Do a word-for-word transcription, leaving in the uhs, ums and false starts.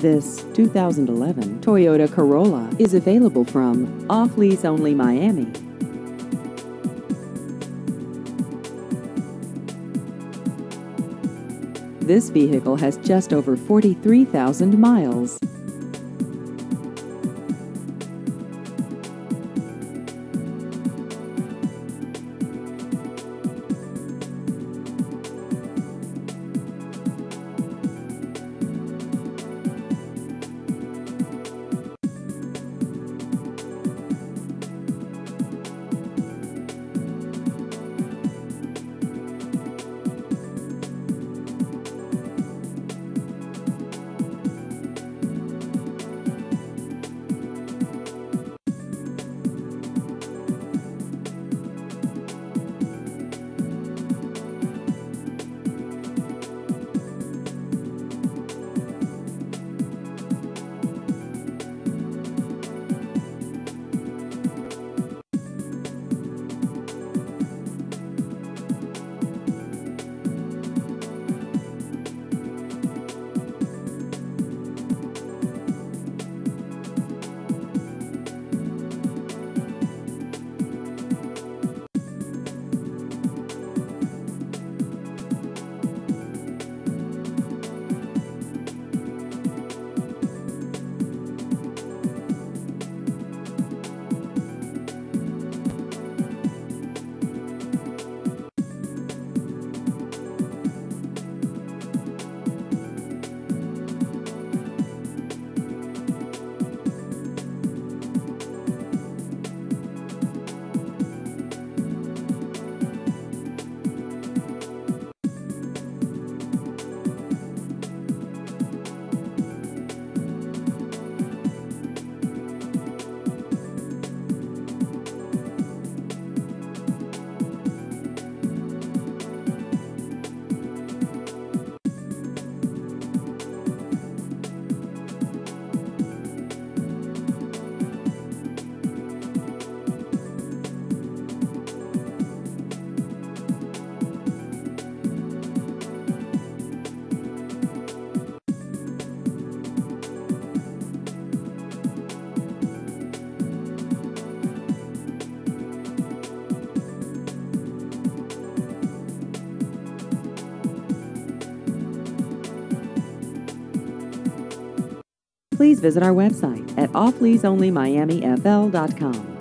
This two thousand eleven Toyota Corolla is available from Off Lease Only Miami. This vehicle has just over forty-three thousand miles. Please visit our website at off lease only miami f l dot com.